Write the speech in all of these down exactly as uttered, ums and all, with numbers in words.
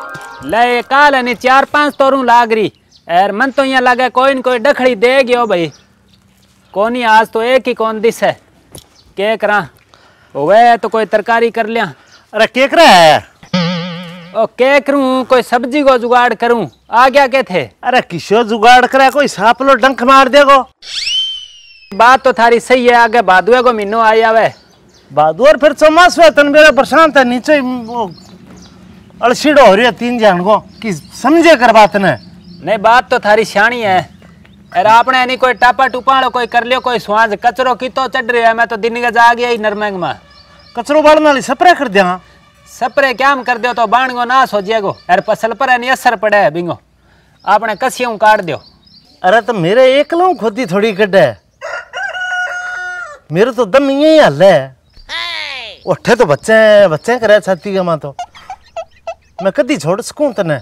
ले काल है चार पांच तोरू लाग रही यार मन तो यहाँ लगे कोई न कोई डखड़ी दे गयो भाई कोनी आज तो एक ही कौन दिस है के करा वे तो कोई तरकारी कर लिया। अरे के करा है ओ के करूं कोई सब्जी को जुगाड़ करूं आ गया के थे। अरे किसो जुगाड़ करा कोई सांप लो डंक मार देगो। बात तो थारी सही है आगे भादुए को महीनो आई आवे बहादुर फिर चौमास हुआ तन मेरा प्रशांत है नीचे वो अलसीड़ो हो रही है तीन जान को कि समझे कर बात ने नहीं बात तो थारी शानी है अरे आपने नहीं कोई टापा टुपाड़ो कोई कर लियो कोई स्वाज कचरो कितो चढ़ रही है मैं तो दिन का जा गया ही नरमंग में कचरो बाड़ने वाली स्प्रे कर दिया स्प्रे क्या कर दो तो बाण गो नाश हो जाएगो अरे फसल पर नहीं असर पड़े है बिंगो आपने कसियों काट दो। अरे तो मेरे एक लो खुद ही थोड़ी कट है मेरे तो दम यही हल है उठे तो बच्चे बच्चे करे छाती का मां तो मैं कदी छोड़ सकूं तने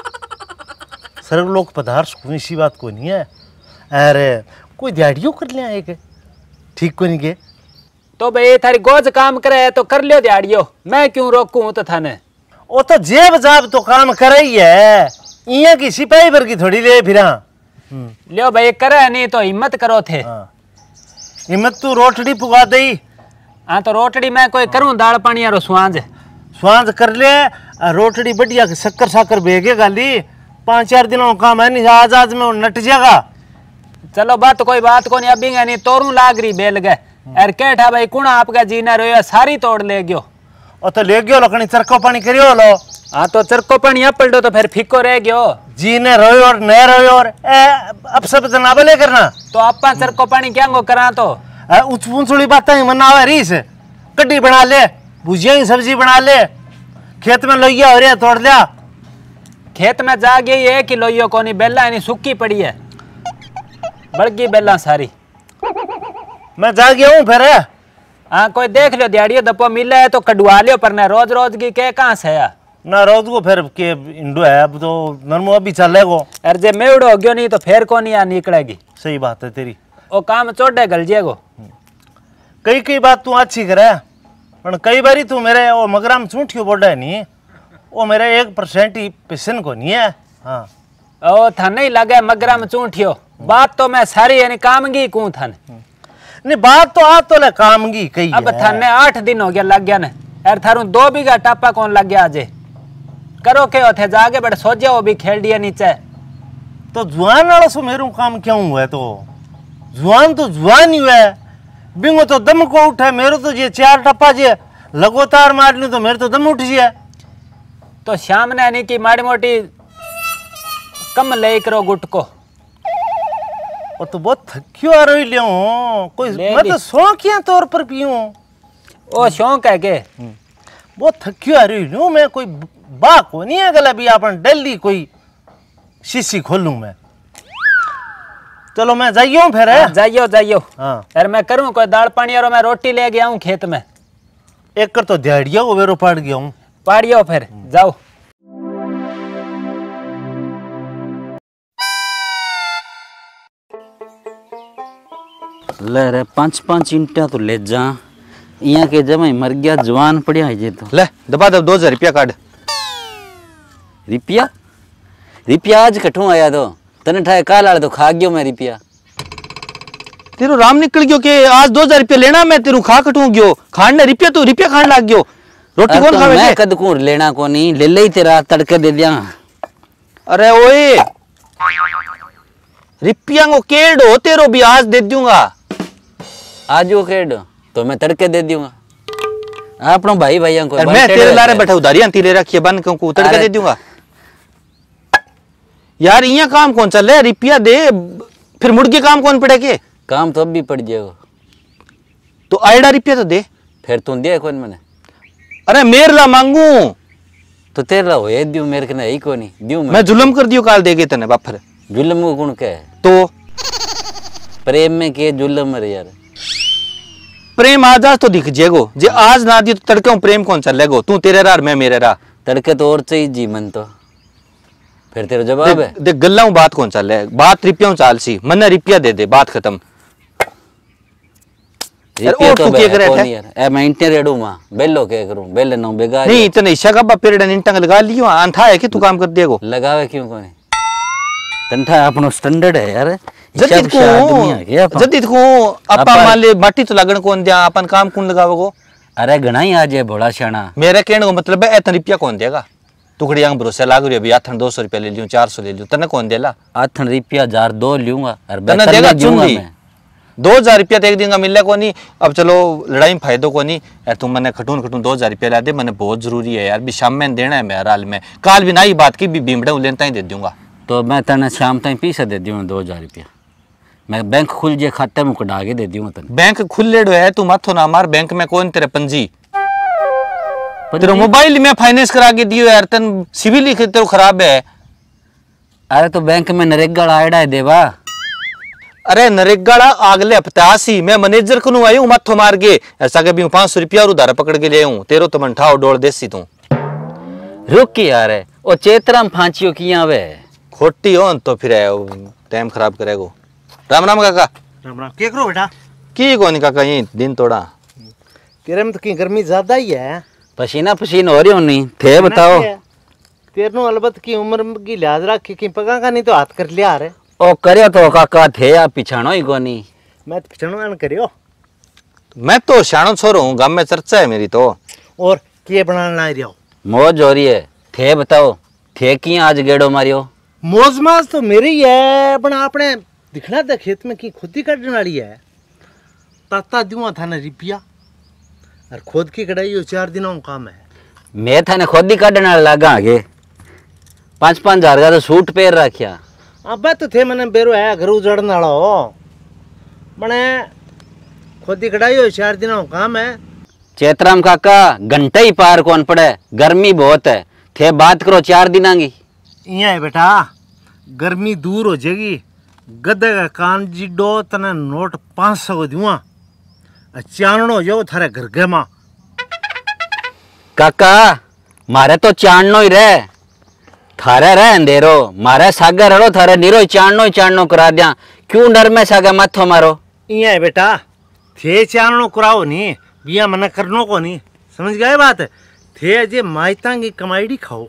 सर्व लोग पधार सकूं इसी बात को नहीं है। अरे कोई दिहाड़ियों कर लिया एक ठीक को नहीं के तो भाई थारी गोज काम करे तो कर लियो दिहाड़ियो मैं क्यों रोकूं तो थाने वो तो जेब जाब तो काम करे ही है इया की सिपाही भर की थोड़ी ले फिरा लियो भाई करे नहीं तो हिम्मत करो थे हिम्मत तू रोटड़ी पुगा दई हाँ तो रोटड़ी मैं कोई करूं दाल पानी यारो स्वांज स्वांज कर ले रोटड़ी बढ़िया शक्कर साकर भेगे गाली पांच चार दिनों का काम है नहीं आज आज में नट जाएगा। चलो बात तो कोई बात को नहीं अभी नहीं तोरू लाग रही बेल गए यार कैठा भाई कुणा आपका जीना रहो सारी तोड़ ले गयो और तो ले गयो लकड़ी चरको पानी करियो लो हाँ तो चरको पानी अब पलटो तो फिर फिको रह गयो जीने रोयो और न रोयो और अब सब जनाब ले करना तो आपा चरको पानी क्या गो करा तो उच पुंचुड़ी बातें मना आवे रीस कड्डी बना ले भुजिया की सब्जी बना ले खेत में लोइया हो रहा तोड़ लिया खेत में जा गई एक ही लोइयो कोनी बेला नहीं सूखी पड़ी है बढ़ गई बेला सारी मैं जा गया हूँ फिर हाँ कोई देख लो दिहाड़ियों दपो मिले है तो कटवा लियो पर न रोज रोज की के कहाँ से है ना रोज को फिर के इंडो है अब तो नरमो अभी चलेगो अरे जे मेवड़ो हो गयो नहीं तो फिर को नहीं निकलेगी। सही बात है तेरी वो काम चोटे गल जाएगो कई कई बात तू अच्छी करे पर कई बारी तू मेरे वो मगराम चूंठियो बोल है नहीं वो मेरे एक परसेंट ही पिसन को नहीं है। हाँ ओ था नहीं लगे मगरा में चूंठियो बात तो मैं सारी यानी कामगी कूं था नहीं बात तो आ तो ले कामगी कही अब थाने आठ दिन हो गया लग गया ने यार थारू दो बीघा टापा कौन लग गया आजे करो के थे जागे बड़े सोचे वो भी खेल दिया नीचे तो जुआन वाला सो मेरू काम क्यों हुआ तो जुआन तो जुआन ही हुआ बिंगो तो दम को उठे मेरे तो ये चार टप्पा जे लगातार मार लू तो मेरे तो दम उठ जाए तो शाम ने नहीं की माड़ी मोटी कम ले करो गुट को और तो बहुत थक्यो आ रही लियो कोई मैं तो शौकिया तौर पर पीऊं ओ शौक है के बहुत थक्यो आ रही लियो मैं कोई बा को नहीं है गला भी अपन डेली कोई शीशी खोलूं मैं चलो मैं जाइयो फिर है जाइयो जाइयो हाँ यार मैं करूं कोई दाल पानी और मैं रोटी ले गया हूं खेत में एक कर तो दिहाड़िया वो वेरो पाड़ गया हूं पाड़ियो फिर जाओ ले रे पांच पांच इंटा तो ले जा यहाँ के जमा मर गया जवान पड़िया है जे तो ले दबा दब दो हजार रुपया काट रिपिया रिपिया आज कठू आया तो तने ठाए काल आले तो खा गयो मैं रिपिया तेरो राम निकल गयो के आज दो हजार रुपया लेना मैं तेरू खा कटू गयो खान ने रिपिया तो रिपिया खान लाग गयो रोटी कौन खावे मैं कद को लेना को नहीं ले ले तेरा तड़के दे दिया। अरे ओए रिपिया को केड़ हो तेरो भी आज दे दूंगा आज वो केड़ तो मैं तड़के दे दूंगा अपनो भाई भैया को मैं तेरे लारे बैठा उधारी आंती ले रखी है बन को तड़के दे दूंगा यार यहाँ काम कौन चल रहा है रिपिया दे फिर मुड़ के काम कौन पड़े के काम तो अब भी पड़ जाएगा तो आइडा रिपिया तो दे फिर तू दिया कौन मैंने अरे मेरे ला मांगू तो तेरे ला हो दियो मेरे के नहीं को नहीं दियो मैं जुलम कर दियो काल देगे तने बापर जुलम को गुण क्या है तो प्रेम में के जुलम रे यार प्रेम आज आज तो दिख जेगो जे आज ना दियो तो तड़के प्रेम कौन चल लेगो तू तेरे रा मैं मेरे रा तड़के तो और चाहिए जी मन तो फिर तेरा जवाब है देख गल्ला बात कौन चल है बात रिपिया चाल सी मन रिपिया दे दे बात खत्म रिपिया ओ तो तू के करे कौन थे यार ए मैं इंटर रेडू मा बेलो के करूं बेले नो बेगा नहीं इतने हिस्सा का पेड़ इंटंग लगा लियो आन था है कि तू काम कर देगो लगावे क्यों कोनी तंठा अपनो स्टैंडर्ड है यार जल्दी को दुनिया के अपन जल्दी को अपा मान ले माटी तो लगन कौन दिया अपन काम कौन लगावगो अरे घना ही आज है भोला शाना मेरे कहने को मतलब है इतना रुपया कौन देगा टुकड़ी अंग भरोसे लाग रही अभी आथन दो सौ रुपया ले लियो चार सौ ले लियो तने कौन देला आथन रुपया हजार दो लूंगा और तने बेहतर देगा में दूंगा चुंदी मैं दो हजार रुपया एक दिन का मिलने को नहीं अब चलो लड़ाई में फायदो को नहीं यार तुम मैंने खटून खटून दो हजार रुपया ला दे मैंने बहुत जरूरी है यार भी शाम में देना है मेरा हाल में काल भी ना ही बात की भी भीमड़ा लेता ही दे दूंगा तो मैं तने शाम तक पैसा दे दूंगा दो हजार रुपया मैं बैंक खुल जे खाते में कटा के दे दूंगा तने बैंक खुले है तू माथो ना मार बैंक में कौन तेरे पंजी तेरे मोबाइल में फाइनेंस करा के दियो यार तन सिविल ही तेरे खराब है अरे तो बैंक में नरेगा आयडा है देवा अरे नरेगा अगले हफ्ते आसी मैं मैनेजर को आई हूँ माथो मार के ऐसा के भी पांच सौ रुपया और उधार पकड़ के ले आऊं तेरो तो मन ठाओ डोल देसी तू रुक के यार है ओ चेतराम फांचियो किया वे खोटी हो तो फिर टाइम खराब करेगो राम राम काका राम राम के करो बेटा की कोनी काका ये दिन तोड़ा तेरे में तो की गर्मी ज्यादा ही है पसीना पसीना हो रही हो नहीं थे बताओ तेरे नो अलबत की उम्र की लिहाज रख के पगा का नहीं तो हाथ कर लिया रे ओ करियो तो काका थे या पिछाणो ही कोनी मैं तो पिछड़ो करियो मैं तो शानो छोरो हूँ गांव में चर्चा है मेरी तो और के बनाने ला रही हो मौज हो रही है थे बताओ थे किया आज गेड़ो मारियो मौज माज तो मेरी ही है पण आपने दिखना था खेत में की खुद ही कटने वाली है ताता दुआ था ना रिपिया और खुद की कढ़ाई हो चार दिनों का काम है मैं थाने खुद ही काटने लगा आगे पाँच पाँच हजार का तो सूट पहन रखिया अब तो थे मैंने बेरो है घर उजड़ने वाला हो मने खुद ही कढ़ाई हो चार दिनों का काम है चेतराम काका घंटे ही पार कौन पड़े गर्मी बहुत है थे बात करो चार दिना की इया है बेटा गर्मी दूर हो जाएगी गद्दे का कान जिडो तने नोट पाँच सौ को दूंगा चाननो जो थारे घर के माँ काका मारे तो चाणनो ही रहे थारे रहे अंधेरो मारे सागर रहो थारे निरो चाणनो ही चाणनो करा दिया क्यों डर में सागा माथो मारो इया है बेटा थे चाननो कराओ नहीं बिया मना करनो को नहीं समझ गए बात थे अजे माइता की कमाईडी खाओ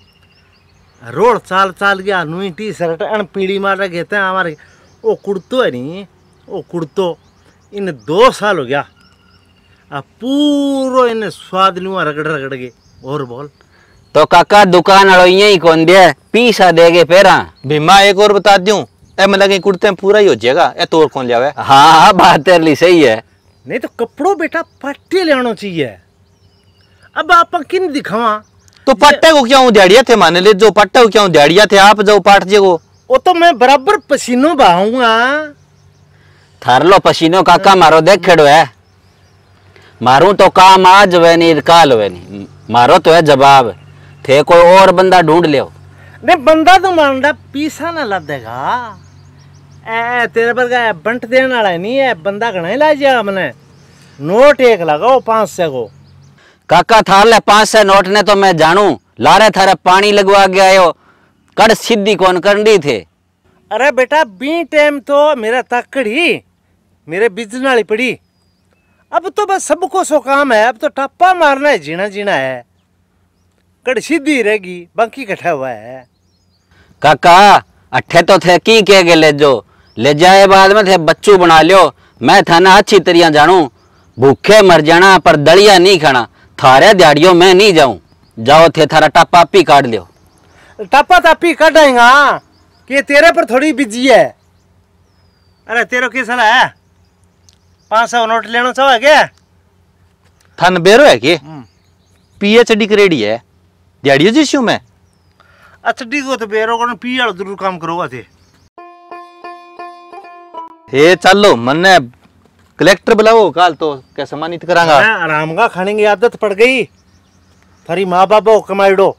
रोड चाल चाल गया नुई टी शर्ट अन पीड़ी मार रखे थे हमारे वो कुर्तो है नहीं वो कुर्तो इन दो साल हो गया अब पूरो इन स्वाद लूँगा रगड़ रगड़ के और बोल तो काका दुकान वालों यही कौन दिया पीसा देगे पेरा भीमा एक और बता दूं ए मतलब कि कुर्ते में पूरा ही हो जाएगा ए तो और कौन लियावे हाँ हाँ बात तेरे लिए सही है नहीं तो कपड़ों बेटा पट्टे लेना चाहिए अब आप किन दिखावा तो पट्टे को क्या हूँ दिहाड़िया थे माने ले जो पट्टे को क्या हूँ दिहाड़िया थे आप जाओ पाट जे को वो तो मैं बराबर पसीनों बहाऊंगा थार लो पसीनो काका मारो देख खेड़ो है मारू तो काम आज वे नहीं काल वे नहीं मारो तो है जवाब थे कोई और बंदा ढूंढ लियो नहीं बंदा तो मानदा पीसा ना ला देगा ए तेरे पर का बंट देने वाला नहीं है बंदा घना ही ला जाएगा मैंने नोट एक लगाओ पांच सौ को काका थार ले पांच सौ नोट ने तो मैं जानू लारे थारे पानी लगवा के आयो कड़ सीधी कौन करनी थे अरे बेटा बी टाइम तो मेरा तकड़ी मेरे बिजन वाली पड़ी अब तो बस सबको सो काम है अब तो टप्पा मारना है जीना जीना है कड़ सीधी रहेगी बाकी कटा हुआ है काका अट्ठे तो थे की के के ले जो ले जाए बाद में थे बच्चू बना लियो मैं थाना अच्छी तरह जानू भूखे मर जाना पर दलिया नहीं खाना थारे दिहाड़ियों में नहीं जाऊं जाओ थे थारा टप्पा पी काट लियो टप्पा तापी कट आएगा कि तेरे पर थोड़ी बिजी है अरे तेरे किस है पाँच सौ नोट लेना चाहो क्या थान बेरो है कि पीएचडी करेडी है दिहाड़िया जिसू में अच्छा ठीक हो तो बेरो को पी वाला जरूर काम करोगा थे हे चलो मन्ने कलेक्टर बुलाओ काल तो क्या सम्मानित करांगा मैं आराम का खाने की आदत पड़ गई थारी माँ बाबा कमाई डो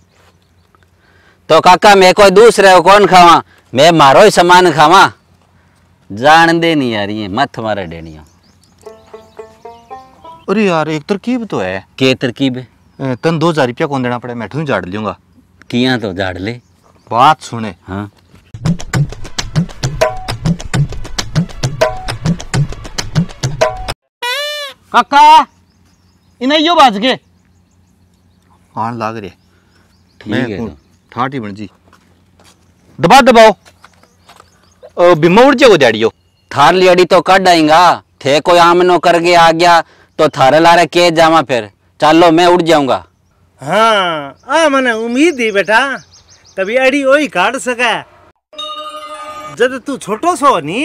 तो काका मैं कोई दूसरे को कौन खावा मैं मारो ही सामान खावा जान दे नहीं यार ये मत मारे डेनिया अरे यार एक तरकीब तो है के तरकीब है ए, तन दो हजार रुपया कौन देना पड़े मैं ठू झाड़ लूंगा किया तो झाड़ ले बात सुने हाँ काका इन्हें यो बाज के आन लाग रे ठीक है तो। ठाठ ही बन जी दबा दबाओ ओ बिम्मा उड़ जाओ डैडियो थार लियड़ी तो कट आएगा थे कोई आमनो करके आ गया तो थारे लारे के जामा फिर चलो मैं उड़ जाऊंगा। हाँ आ मने उम्मीद ही बेटा कभी अड़ी वही काट सके जद तू छोटो सो नी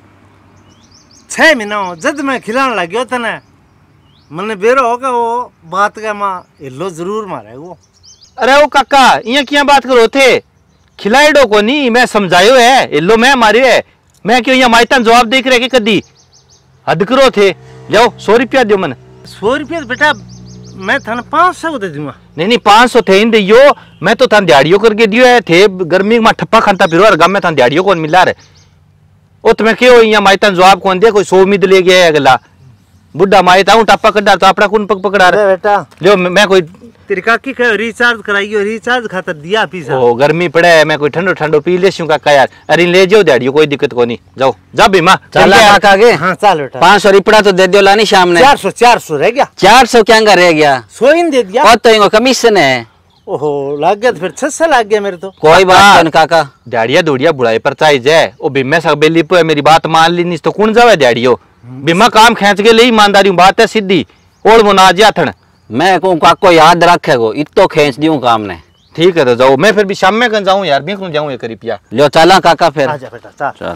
छह महीना जद मैं खिलाने लग्यो तने मने बेरो होगा वो बात का माँ हिलो जरूर मारे वो। अरे ओ काका ये क्या बात करो थे खिलाड़ो को नहीं मैं समझायो है इल्लो मैं मारियो है मैं क्यों यहाँ माइतन जवाब देख रहे के कदी हद करो थे जाओ सौ रुपया दो मन सौ रुपया बेटा मैं थाने पाँच सौ दे दूंगा। नहीं नहीं पाँच सौ थे इन दियो मैं तो थान दिहाड़ियों करके दियो है थे गर्मी में ठप्पा खानता फिरो और गम में थान दिहाड़ियों कौन मिला रहे ओ तुम्हें क्यों यहाँ माइतन जवाब कौन दे कोई सौ उम्मीद ले गया है अगला बुढ़ा माइता हूँ टप्पा कटा तो अपना कौन पक पकड़ा रहा बेटा लो मैं कोई तेरी काकी का रिचार्ज कराइयो रिचार्ज खातर दिया पीसा ओ गर्मी पड़े है मैं कोई ठंडो ठंडो पी ले शूं काका यार अरे ले जाओ दिहाड़ियों कोई दिक्कत को नहीं जाओ जा बीमा चला काका आगे हाँ चल बेटा पाँच सौ रुपया तो दे दियो लानी शाम ने चार सौ चार सौ रह गया चार सौ क्या रह गया सौ ही दे दिया और तो इनको कमीशन है। ओहो लग गया तो फिर छह सौ लग गया मेरे तो कोई बात नहीं काका दिहाड़िया दौड़िया बुढ़ाई पर चाहे जाए ओ बीमा सब बेली पे मेरी बात मान ली नहीं तो कौन जावे दिहाड़ियो बीमा काम खींच के ले ईमानदारी बात है सीधी ओढ़ मुना जाथन मैं कहूँ काको याद रखे गो इतो खींच दियो काम ने। ठीक है तो जाओ मैं फिर भी शाम में कन जाऊं यार भी जाऊं ये करीब पिया लो चला काका फिर आजा बेटा चल चल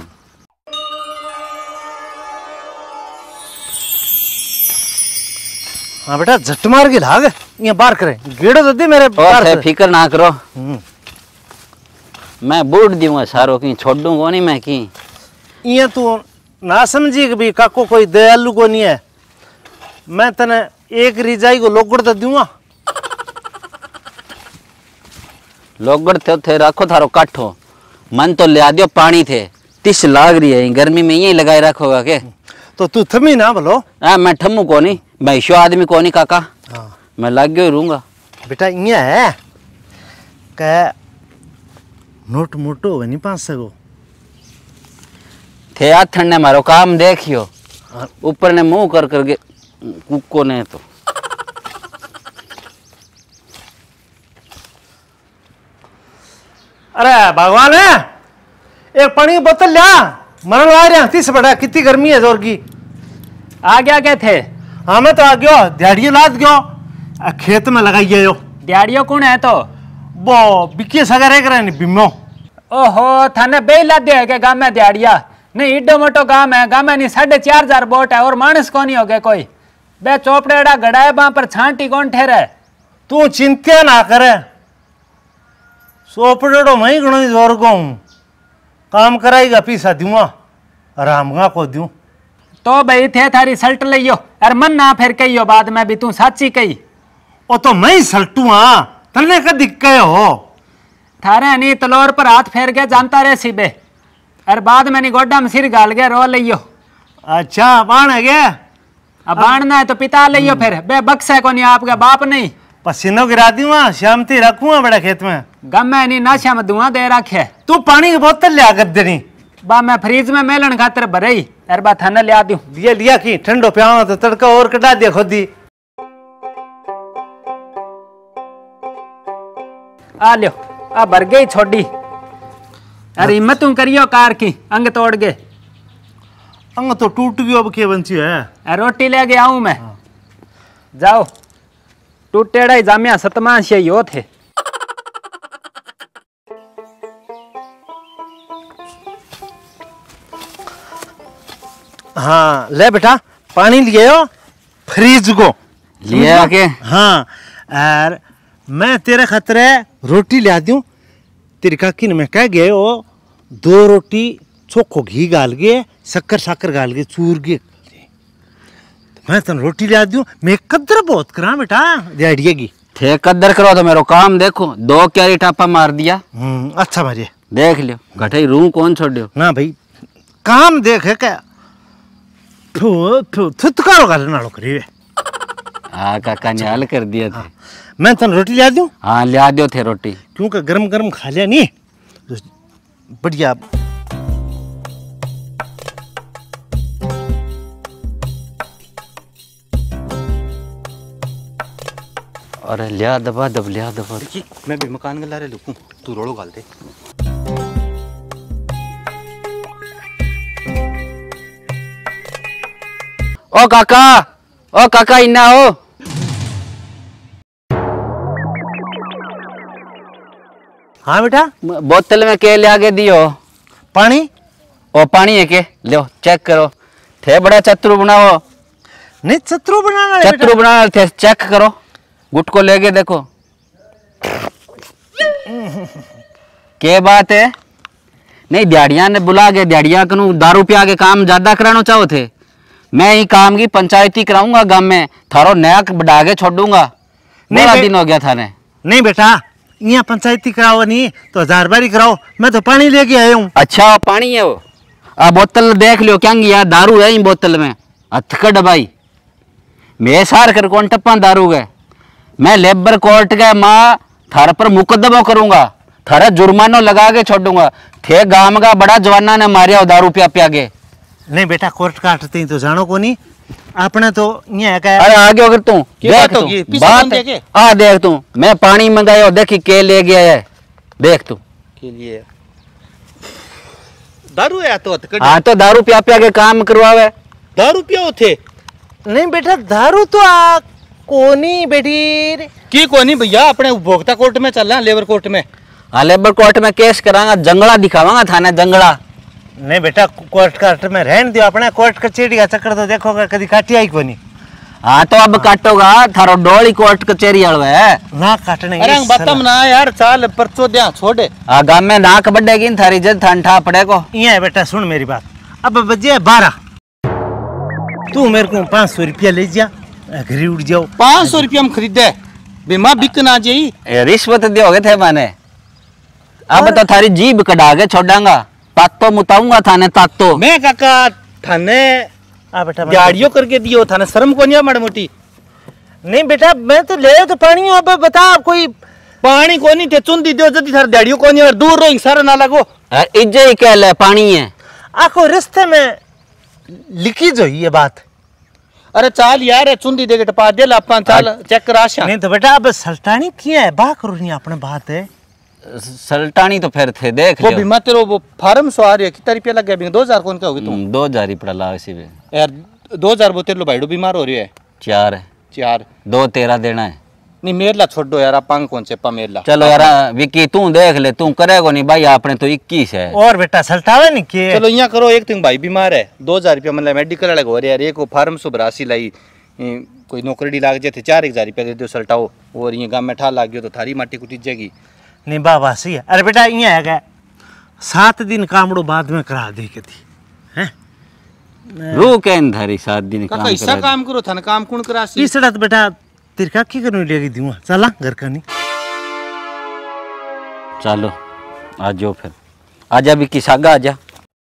हाँ बेटा झट मार के लाग ये बार करे गेड़ो तो दे मेरे बार और से। फिक्र ना करो हम्म। मैं बूट दूंगा सारो की छोड़ दूंगा नहीं मैं की ये तू ना समझी कि भी काको कोई दयालु को नहीं है मैं तने एक रिजाई को लोगड़ तो दूंगा लोगड़ थे थे रखो थारो काठो मन तो ले आ दियो पानी थे तिस लाग रही है गर्मी में यही लगाए रखोगा के तो तू थमी ना बोलो हाँ मैं ठम्मू को नहीं मैं ईशो आदमी को नहीं काका हाँ मैं लग गयो रहूंगा। बेटा ये है कह नोट मोटो हो नहीं पाँच सौ थे आथन ने मारो काम देखियो ऊपर ने मुंह कर करके कुको ने तो अरे भगवान है एक पानी की बोतल लिया मरण आ रहे तीस बड़ा कितनी गर्मी है जोर की आ गया क्या थे हाँ मैं तो आ गयो दिहाड़ियों लाद गयो आ, खेत में लगाइए यो दिहाड़ियों कौन है तो वो बिकी सगा रह करे नहीं बिमो ओहो थाने बेला दे है के गाँव में दिहाड़िया नहीं इड्डो मोटो गाँव है गाँव में नहीं साढ़े चार हजार बोट है और मानस को नहीं हो गए कोई बे चौपड़ेड़ा गड़ाए वहां पर छांटी कौन ठहरे तू चिंता ना करे सोपड़ो मैं गणो जोर को हूँ काम कराएगा पीसा दूंगा आराम को दूं तो भाई थे थारी सल्ट लियो अरे मन ना फिर कहियो बाद में भी तू साची कही ओ तो मैं ही सल्टू हाँ तलने का दिक्कत हो थारे नहीं तलोर पर हाथ फेर के जानता रहे सी बे अरे बाद में नहीं गोड्डा में सिर गाल गया रो लियो अच्छा बाण है क्या अब बाणना है तो पिता लियो फिर बे बक्से को नहीं आपका बाप नहीं पसीनो गिरा दूंगा शामती रखूंगा बड़ा खेत में गम में नहीं नाशा में धुआं दे रखे तू पानी की बोतल लिया कर देनी बा मैं फ्रीज में मेलन खातर भरई अरे बा थाने लिया दूं लिया लिया की ठंडो प्यावा तो तड़का और कटा दिया खुद ही आ लियो आ भर गई छोड़ी अरे हिम्मत तू करियो कार की अंग तोड़ गए अंग तो टूट गयो अब के बंची है अरे रोटी ले गया आऊं मैं जाओ टूटेड़ा ही जामिया सतमाश यही हो थे हाँ ले बेटा पानी लिए हो फ्रीज को लिए आके हाँ और मैं तेरे खतरे रोटी ले दूं तेरी काकी ने मैं कह गए हो दो रोटी चोखो घी गाल के शक्कर शक्कर गाल के चूर के तो मैं तन रोटी ले दूं मैं कदर बहुत करा बेटा दिहाड़िए की थे कद्दर करो तो मेरो काम देखो दो क्यारी टापा मार दिया हम्म अच्छा मारिए देख लियो घटे रू कौन छोड़ियो ना भाई काम देख है क्या थू थू थुतकारो गाल नालो करी हाँ काका ने हल कर दिया थे मैं तन रोटी ले दूं हाँ लिया दियो थे रोटी क्योंकि गरम गरम खा लिया नहीं तो बढ़िया अरे लिया दबा दब लिया दबा। देखी मैं भी मकान गला रे लुकूं, तू रोड़ो गाल दे। ओ काका, ओ काका इन्ना हो। हाँ बेटा। बोतल में के ले आगे दियो पानी। ओ पानी है के लो चेक करो। थे बड़ा चतुर बनाओ। नहीं चतुर बनाना चतुर बनाना थे, चेक करो। गुट को लेके देखो। के बात है? नहीं दिहाड़िया ने बुला के दिहाड़िया कनु दारू पिया के काम ज्यादा कराना चाहो थे। मैं ही काम की पंचायती कराऊंगा गांव में, थारो नया बढ़ा के छोड़ूंगा। बड़ा दिन हो गया थाने। नहीं बेटा यहाँ पंचायती कराओ नहीं तो हजार बारी कराओ। मैं तो पानी लेके आया हूँ। अच्छा पानी है वो। आ बोतल देख लियो क्या गया, दारू है इन बोतल में। हथकड़ भाई मैं सार कर कौन टप्पा दारू गए। मैं लेबर कोर्ट गए माँ थार पर मुकदमा करूंगा, थारा जुर्माना लगा के छोड़ूंगा। थे गांव का बड़ा जवाना ने मारिया दारू पिया पिया के। नहीं बेटा कोर्ट काटते तो जानो को नहीं आपने तो यहाँ का। अरे आगे अगर तू देख तू बात आ देख तू मैं पानी मंगाया देखी के ले गया है देख तू के लिए दारू है तो हथकड़। हाँ तो दारू पिया पिया के काम करवावे। दारू पिया थे? नहीं बेटा दारू तो आ कोनी बेटी की कोनी भैया, अपने उपभोक्ता कोर्ट में चल रहा लेबर कोर्ट में। हाँ लेबर कोर्ट में केस करांगा, जंगला दिखावांगा थाने जंगला। नहीं बेटा कोर्ट काट में रहने दियो, अपने कोर्ट कचेरी का चक्कर तो देखोगा कभी काटी आई कोनी। हाँ तो अब काटोगा थारो डोली कोर्ट कचेरी हलवे है ना काटने। अरे बतम ना यार चाल परचो दिया छोड़े। आ गांव में नाक बढ़ेगी थारी जद ठंडा पड़े को। ये बेटा सुन मेरी बात, अब बजे बारह तू मेरे को पाँच सौ रुपया ले जा घर उड़ जाओ। पाँच सौ रुपया हम खरीदे बीमा बिकना जाई रिश्वत दियोगे थे मैंने। अब तो थारी जीभ कटा के छोड़ांगा, तातो मुताऊंगा थाने तातो। मैं काका थाने आ बेटा गाड़ियों करके दियो थाने शर्म को नहीं माड़ी मोटी। नहीं बेटा मैं तो ले तो पानी अब बता कोई पानी को नहीं थे चुन दी दियो जल्दी थारे गाड़ियों को नहीं और दूर रो सारा ना लगो। इज्जे ही कह ले पानी है। आखो रिश्ते में लिखी जो ये बात। अरे चाल यार चुन दी देगे टपा दे अपन चाल चेक करा आशा। नहीं तो बेटा अब सल्टानी किया है बा करो नहीं अपने बात है। सल्टानी तो फिर थे देख वो बीमा तेरे वो फार्म सो आ रही है कितना रुपया लग गया? दो हजार कौन का होगी तुम? दो हजार ही पड़ा ला इसी में यार दो हजार वो तेरे लो भाईडो बीमार हो रही है। चार है चार दो तेरह देना है। नहीं मेरला छोड़ दो यार आप कौन से पा मेरला। चलो यार विक्की तू देख ले तू करेगा नहीं भाई आपने तो इक्कीस है। और बेटा सल्टावे नहीं किए। चलो यहाँ करो एक तुम भाई बीमार है दो हजार रुपया मतलब मेडिकल अलग हो रहा है यार। एक फार्म सो बरासी लाई कोई नौकरी लाग जाते चार एक हजार रुपया दे दो सल्टाओ और ये गाँव में ठा लाग गयो तो थारी माटी कुटी जाएगी। नहीं बाबा सही है। अरे बेटा ये है सात दिन कामड़ो बाद में करा दे के थी हैं रू के धरी सात दिन काका ऐसा काम करो था ना काम कौन करा सी तीसरा तो बेटा तेरे का की करने लेगी दूंगा चला घर का नहीं। चलो आ जाओ फिर आजा भी किसागा आजा।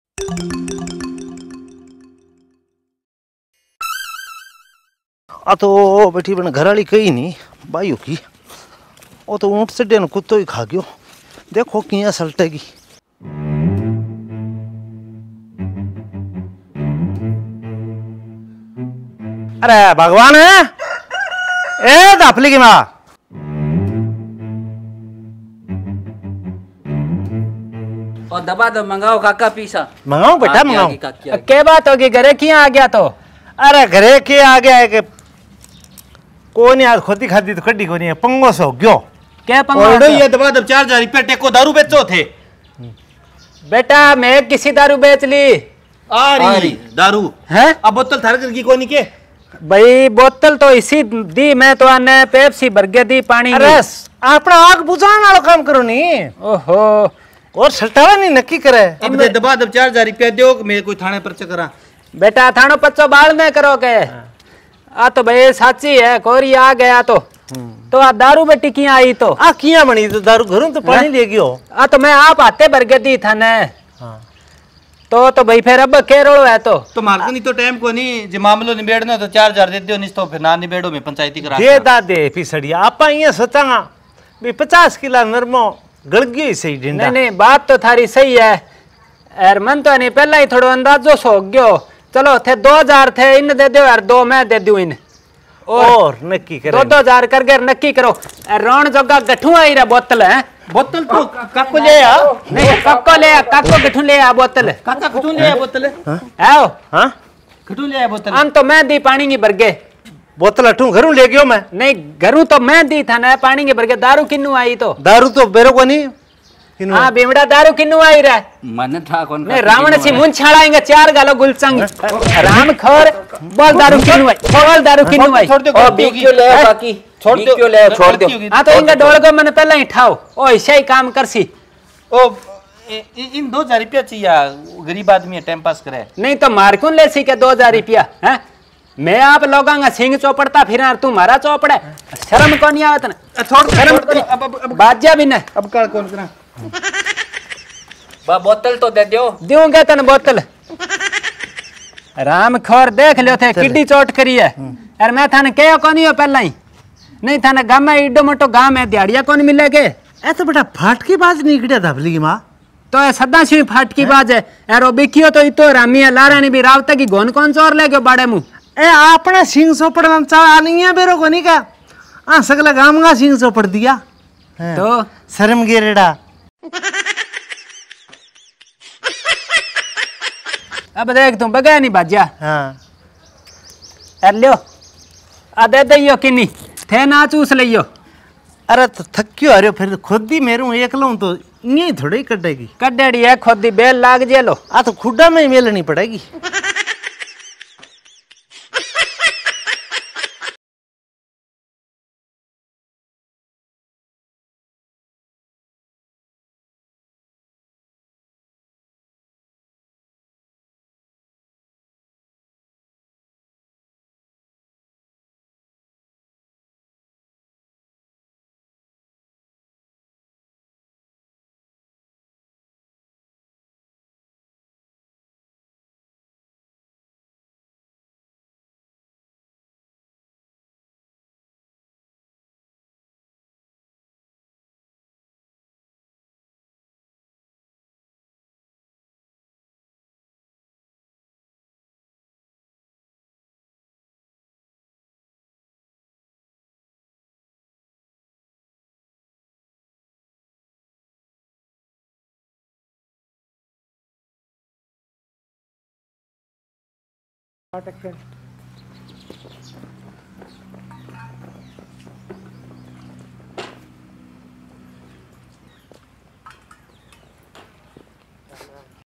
आ तो बेटी बन घर वाली कही नहीं बाइयों की वो तो ऊँट से डेन कुत्तो ही खा गयो देखो किया सल्टेगी। अरे भगवान है ए दापली की माँ और दबा दो मंगाओ काका पीसा मंगाओ बेटा मंगाओ। के बात होगी घरे किया आ गया तो? अरे घरे के आ गया है कि को नहीं आज खोती खाती तो कड्डी को नहीं है पंगो से हो गयो। क्या और पंगा? ये दबा दब चार हजार रुपया टेको दारू बेचो थे। बेटा मैं किसी दारू बेच ली आ रही दारू है। अब बोतल थार कर की कोनी के भाई बोतल तो इसी दी मैं तो आने पेप्सी भर के दी पानी। अरे अपना आग बुझाने वाला काम करो नहीं ओहो और सल्टावा नहीं नक्की करे। अब दे दबा दब चार हजार रुपया दो मैं कोई थाने पर चकरा बेटा थानो पच्चो बाल में करो के आ तो भाई साची है कोरी आ गया तो तो आ दारू बेटी किया आई तो आ किया बनी तो दारू घरों तो पानी ले गयो आ तो मैं आप आते भर के दी थाने हाँ। तो तो भाई फिर अब के रोलो है तो तो मालको नहीं तो टाइम को नहीं जो मामलो निबेड़ना तो चार हजार दे दो नहीं तो फिर ना निबेड़ो में पंचायती करा दे दा दे पिसड़िया आपा ये सोचांगा भी पचास किला नरमो गड़ गई सही डिंडा। नहीं नहीं बात तो थारी सही है यार मन तो नहीं पहला ही थोड़ा अंदाजो सो गयो। चलो थे दो हजार थे इन दे दो यार दो मैं दे दूं इन और नक्की करे दो दो हजार करके नक्की करो। रोन जोगा गठू आई रे बोतल है बोतल तो काको ले आ नहीं कक्को ले आ कक्को गठू ले आ बोतल काका कठू ले आ बोतल आओ हां गठू ले आ बोतल हम तो मैं दी पानी की बरगे बोतल अठू घरों ले गयो मैं नहीं घरों तो मैं दी था ना पानी के बरगे दारू किन्नू आई तो दारू तो बेरो को नहीं हाँ बेवड़ा दारू किन्नू आई रे मन था कौन नहीं रावण सी मुंह छाड़ाएंगे चार गालो गुलचंग राम खोर बोल दारू किन्नू आई बोल दारू किन्नू आई छोड़ दो क्यों ले बाकी छोड़ दो क्यों ले छोड़ दो हाँ तो इनका डोल को मैंने पहले ही ठाओ ओ ऐसा ही काम करसी ओ इन दो हजार रुपया चाहिए गरीब आदमी टाइम पास करे नहीं तो मार क्यों ले सी के दो हजार रुपया है मैं आप लोगों का सिंह चौपड़ता फिर तू मारा चौपड़े शर्म को नहीं आवत ना छोड़ शर्म बाजा भी न अब कर कौन करा बा बोतल तो दे दो दूंगे तन बोतल राम खोर देख लियो थे किड्डी चोट करी है यार मैं थाने कहो कोनी हो पहला ही नहीं थाने गांव में इडो मोटो गांव में दिहाड़िया कौन मिलेगे ए तो बेटा फाटकी बाज निकड़िया धाबली की मां तो सदा सी फाटकी बाज है यार ओ बिकियो तो इतो रामी है लारा ने भी रावता की गोन कौन चोर ले गयो बाड़े मुंह ए आपने सिंह सोपड़ चाह नहीं है बेरो को नहीं का आ सगला गांव का सिंह सोपड़ दिया तो शर्म गेरेड़ा अब देख तू बगैर नहीं बाजा हां यार लियो आ दे दइयो किन्नी थे ना चूस लियो अरे तो थक्यो अरे फिर खुद ही मेरू एक लूं तो ये थोड़ी ही कटेगी कड्डेड़ी है खुद दी बेल लाग जे लो आ तो खुड्डा में ही मेलनी पड़ेगी